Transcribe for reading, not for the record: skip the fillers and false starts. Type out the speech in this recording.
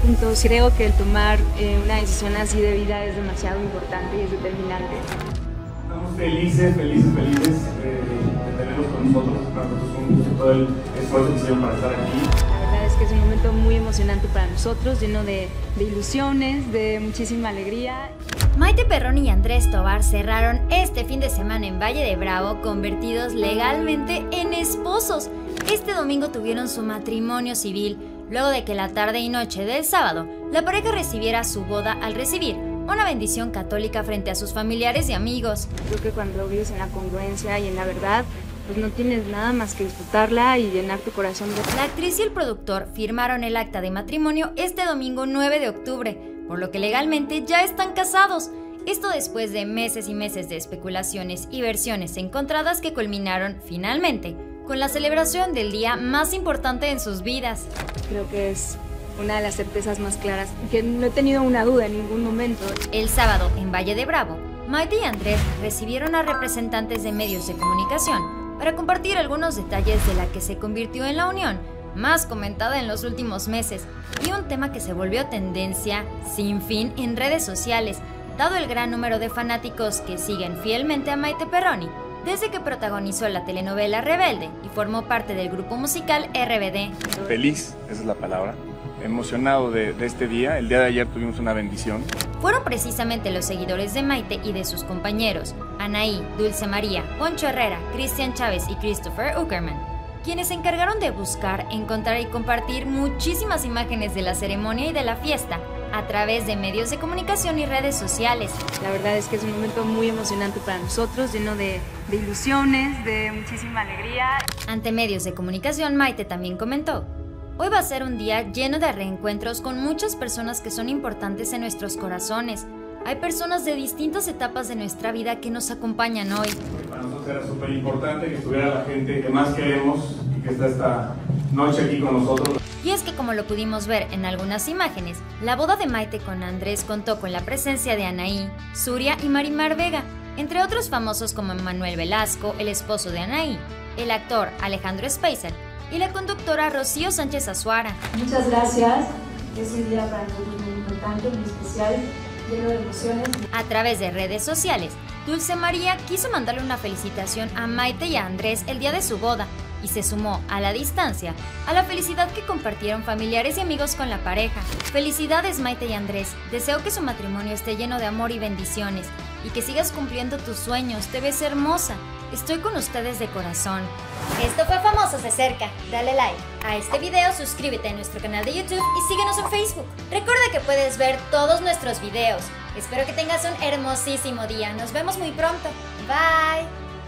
juntos. Creo que el tomar una decisión así de vida es demasiado importante y es determinante. Estamos felices de tenerlos con nosotros. Para nosotros es un gusto todo el esfuerzo que hicieron para estar aquí. La verdad es que es un momento muy emocionante para nosotros, lleno de ilusiones, de muchísima alegría. Maite Perroni y Andrés Tobar cerraron este fin de semana en Valle de Bravo, convertidos legalmente en esposos. Este domingo tuvieron su matrimonio civil, luego de que la tarde y noche del sábado, la pareja recibiera su boda al recibir una bendición católica frente a sus familiares y amigos. Creo que cuando vives en la congruencia y en la verdad, pues no tienes nada más que disfrutarla y llenar tu corazón de... La actriz y el productor firmaron el acta de matrimonio este domingo 9 de octubre, por lo que legalmente ya están casados. Esto después de meses y meses de especulaciones y versiones encontradas que culminaron finalmente con la celebración del día más importante en sus vidas. Creo que es una de las certezas más claras, que no he tenido una duda en ningún momento. El sábado, en Valle de Bravo, Maite y Andrés recibieron a representantes de medios de comunicación para compartir algunos detalles de la que se convirtió en la unión más comentada en los últimos meses y un tema que se volvió tendencia sin fin en redes sociales, dado el gran número de fanáticos que siguen fielmente a Maite Perroni desde que protagonizó la telenovela Rebelde y formó parte del grupo musical RBD. Feliz, esa es la palabra. Emocionado de este día. El día de ayer tuvimos una bendición. Fueron precisamente los seguidores de Maite y de sus compañeros, Anaí, Dulce María, Poncho Herrera, Cristian Chávez y Christopher Uckerman, quienes se encargaron de buscar, encontrar y compartir muchísimas imágenes de la ceremonia y de la fiesta a través de medios de comunicación y redes sociales. La verdad es que es un momento muy emocionante para nosotros, lleno de ilusiones, de muchísima alegría. Ante medios de comunicación, Maite también comentó: hoy va a ser un día lleno de reencuentros con muchas personas que son importantes en nuestros corazones. Hay personas de distintas etapas de nuestra vida que nos acompañan hoy. Para nosotros era súper importante que estuviera la gente que más queremos y que está esta noche aquí con nosotros. Y es que, como lo pudimos ver en algunas imágenes, la boda de Maite con Andrés contó con la presencia de Anaí, Suria y Marimar Vega, entre otros famosos como Manuel Velasco, el esposo de Anaí, el actor Alejandro Speiser y la conductora Rocío Sánchez Azuara. Muchas gracias, es un día para nosotros muy importante, muy especial, lleno de emociones. A través de redes sociales, Dulce María quiso mandarle una felicitación a Maite y a Andrés el día de su boda y se sumó a la distancia a la felicidad que compartieron familiares y amigos con la pareja. Felicidades, Maite y Andrés, deseo que su matrimonio esté lleno de amor y bendiciones y que sigas cumpliendo tus sueños, te ves hermosa, estoy con ustedes de corazón. Esto fue Famosos de Cerca, dale like a este video, suscríbete a nuestro canal de YouTube y síguenos en Facebook. Recuerda que puedes ver todos nuestros videos. Espero que tengas un hermosísimo día, nos vemos muy pronto, bye.